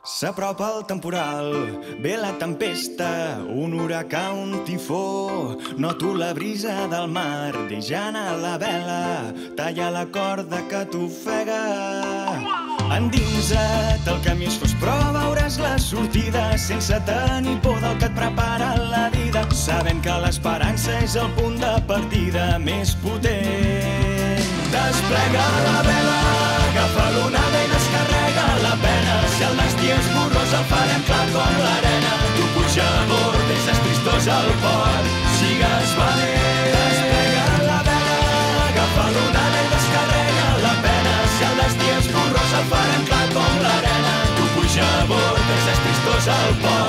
S'apropa el temporal, ve la tempesta, un huracà, un tifó. Noto la brisa del mar, deixant a la vela, talla la corda que t'ofega. Endinsa't, el camí és fos, però veuràs la sortida, sense tenir por del que et prepara la vida, sabent que l'esperança és el punt de partida més potent. Desplega la vela, agafa l'onada i descarrega la pena. Si el destí és borrós el farem clar com l'arena. Tu puja a bord, deixes tristós al port, sigues valent. Desplega la vela, agafa l'onada i descarrega la pena. Si el destí és borrós el farem clar com l'arena. Tu puja a bord, deixes tristós al port.